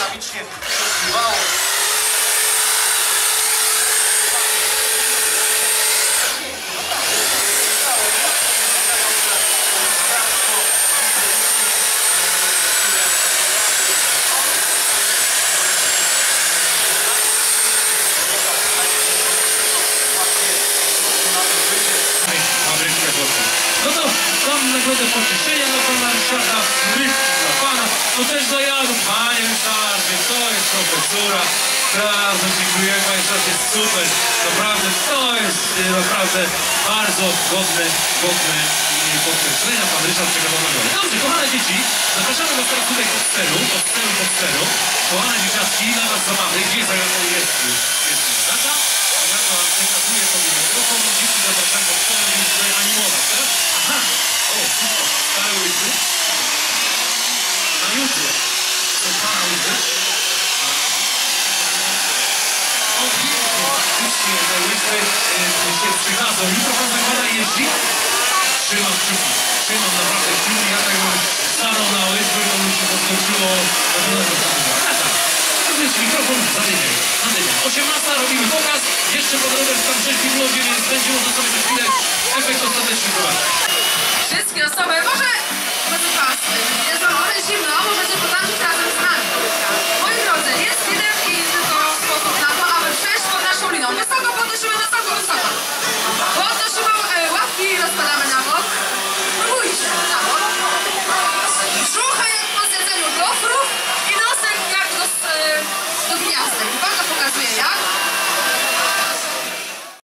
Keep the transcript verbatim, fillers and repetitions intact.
błyskawicznie odbywało. No to mam nagrodę pocieszenia dla pana Ryszarda, rybki dla pana, no też dla Janu. Panie Ryszardzie, to jest profesura. Bardzo dziękuję, panie Ryszardzie, jest super. Naprawdę, to jest naprawdę bardzo godne, godne podkreślenia. Pan Ryszard czeka na nagrodę. Dobrze, kochane dzieci, zapraszamy was teraz tutaj pod scenu, pod scenu, pod scenu. Kochane dzieciaczki, na was zabawy. Gdzie jest? Jest, jest Agata. Agata przekazuje sobie mikrofon, dzieci zapraszają pod scenę i tutaj animować, tak? Aha! O, super! Stare łyby. Na jutro. To pana łyby. O, pięknie. Oczywiście te łyby się przydadzą. Jutro pan zakłada jeździ? Trzymam kciuki. Trzymam naprawdę kciuki. Ja tak bym stanął na łyby, to mi się podskoczyło. Agata, rozwiedź mikrofon, zadymiaj. Zadymiaj. osiemnasta robimy pokaz. Jeszcze pod Robert tam sześć minut, więc będzie można sobie za chwilę efekt ostateczny zobaczyć. Wszystkie osoby, może bez was jest trochę zimno, możecie potańczyć razem z nami.